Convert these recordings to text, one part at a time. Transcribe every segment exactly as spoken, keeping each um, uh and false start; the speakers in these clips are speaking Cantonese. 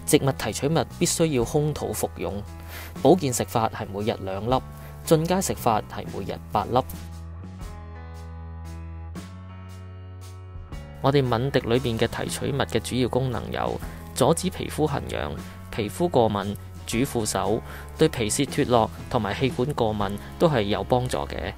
植物提取物必須要空肚服用，保健食法係每日兩粒，進階食法係每日八粒。我哋敏迪裏邊嘅提取物嘅主要功能有阻止皮膚痕癢、皮膚過敏、主婦手、對皮屑脫落同埋氣管過敏都係有幫助嘅。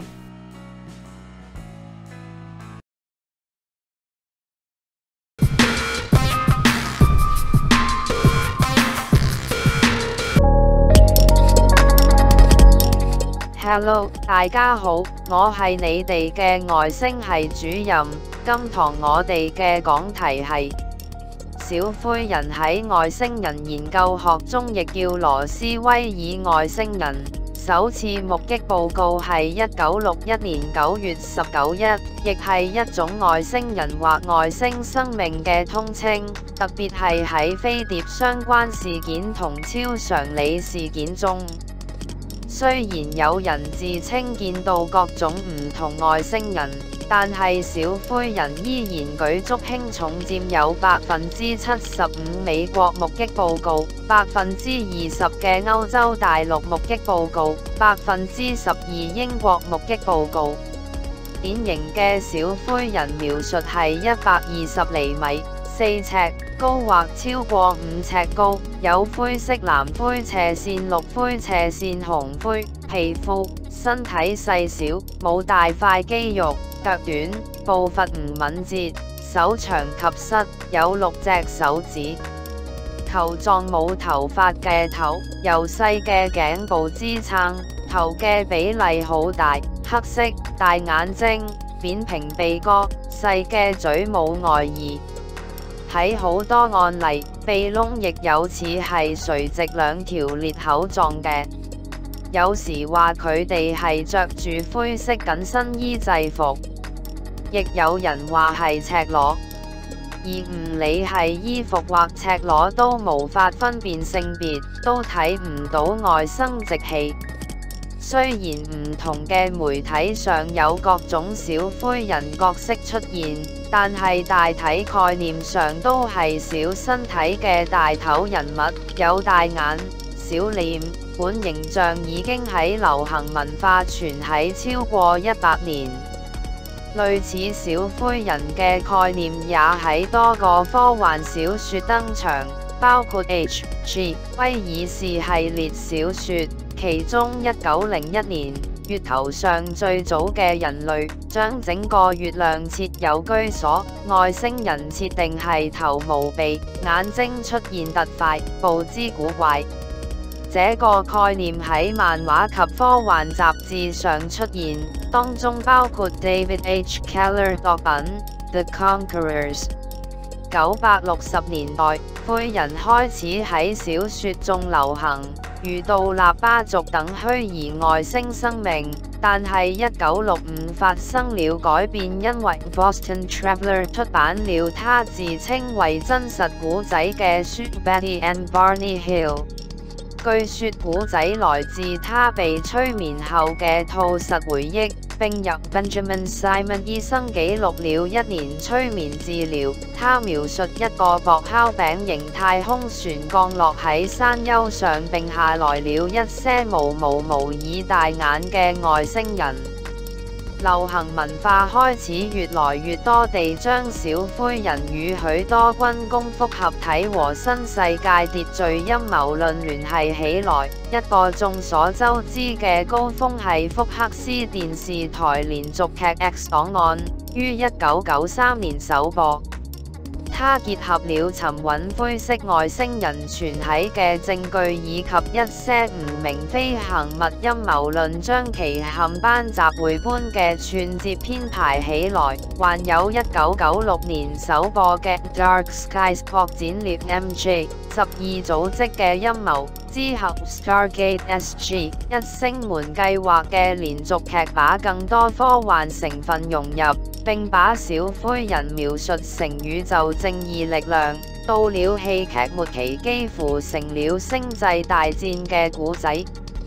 Hello， 大家好，我係你哋嘅外星系主任。今堂我哋嘅講題係小灰人喺外星人研究學中亦叫羅斯威爾外星人。首次目擊報告係一九六一年九月十九日，亦係一種外星人或外星生命嘅通稱，特別係喺飛碟相關事件同超常理事件中。雖然有人自稱見到各種唔同外星人，但係小灰人依然舉足輕重，佔有百分之七十五美國目擊報告，百分之二十嘅歐洲大陸目擊報告，百分之十二英國目擊報告。典型嘅小灰人描述係一百二十厘米，四尺高或超過五尺高，有灰色藍灰斜線綠灰斜線紅灰皮膚，身體細小，冇大塊肌肉，腳短，步伐唔敏捷，手長及膝，有六隻手指，球狀冇頭髮嘅頭，由細嘅頸部支撐，頭嘅比例好大，黑色，大眼睛，扁平鼻哥，細嘅嘴冇外耳。喺好多案例，鼻窿亦有似係垂直兩條裂口狀嘅。有時話佢哋係着住灰色緊身衣制服，亦有人話係赤裸。而唔理係衣服或赤裸都無法分辨性別，都睇唔到外生殖器。雖然唔同嘅媒體上有各種小灰人角色出現，但係大體概念上都係小身體嘅大頭人物，有大眼、小臉，本形象已經喺流行文化傳喺超過一百年。類似小灰人嘅概念也喺多個科幻小說登場，包括 H G 威爾士系列小說。其中一九零一年，月球上最早嘅人類將整個月亮設有居所，外星人設定係頭無鼻，眼睛出現突塊，步姿古怪。這個概念喺漫畫及科幻雜誌上出現，當中包括 David H. Keller 作品《The Conquerors》。九百六十年代，灰人開始喺小說中流行，如杜立巴族等虛擬外星生命。但係一九六五發生了改變，因為 Boston Traveler 出版了他自稱為真實古仔嘅書《Betty and Barney Hill》。據說古仔來自他被催眠後嘅吐實回憶，並由 Benjamin Simon 醫生記錄了一年催眠治療。他描述一個薄烤餅型太空船降落喺山丘上，並下來了一些無毛無耳大眼嘅外星人。流行文化開始越來越多地將小灰人與許多軍工複合體和新世界秩序陰謀論聯繫起來。一個眾所周知嘅高峰係福克斯電視台連續劇 X 檔案，於一九九三年首播。它結合了尋揾灰色外星人存喺嘅證據，以及一些唔明飛行物陰謀論，將其冚班集會般嘅串接編排起來。還有一九九六年首播嘅 Dark Skies 擴展獵 M J 十二組織嘅陰謀，之後 Stargate S G 一星門計劃嘅連續劇，把更多科幻成分融入，並把小灰人描述成宇宙正義力量。到了戲劇末期，幾乎成了星際大戰嘅故仔。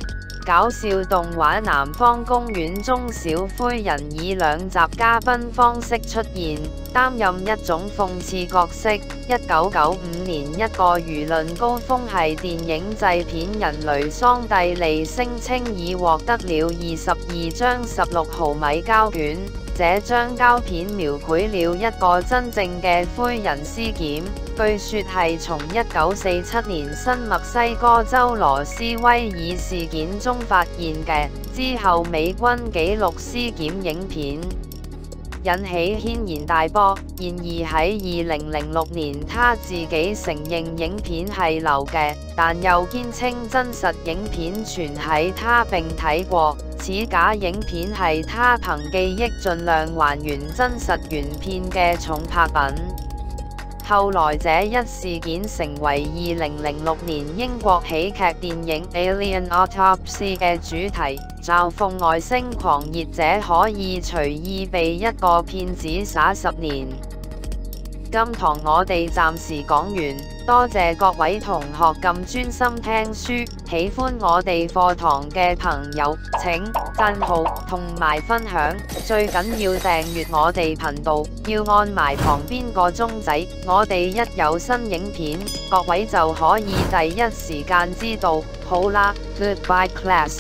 搞笑動畫《南方公園》中小灰人以兩集嘉賓方式出現，擔任一種諷刺角色。一九九五年一個輿論高峰係電影製片人雷桑蒂利聲稱已獲得了二十二張十六毫米膠卷，這張膠片描繪了一個真正嘅灰人屍檢，據說係從一九四七年新墨西哥州羅斯威爾事件中發現嘅。之後美軍記錄屍檢影片，引起軒然大波。然而喺二零零六年，他自己承認影片係流嘅，但又堅稱真實影片存喺他並睇過，此假影片係他憑記憶盡量還原真實原片嘅重拍品。後來這一事件成為二零零六年英國喜劇電影《Alien Autopsy》嘅主題，嘲諷外星狂熱者可以隨意被一個騙子耍十年。今堂我哋暫時講完，多謝各位同學咁專心聽書，喜歡我哋課堂嘅朋友請讚好同埋分享，最緊要訂閱我哋頻道，要按埋旁邊個鐘仔，我哋一有新影片，各位就可以第一時間知道。好啦 ，Goodbye class。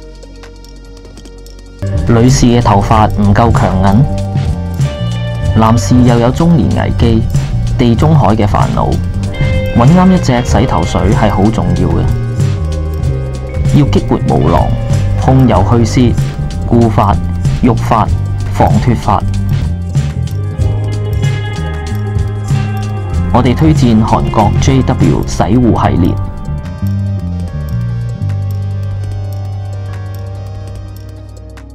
女士嘅頭髮唔夠強韌，男士又有中年危機、地中海嘅煩惱，揾啱一隻洗頭水係好重要嘅。要激活毛囊、控油去屑、固髮、育髮、防脫髮。我哋推薦韓國 J W 洗護系列。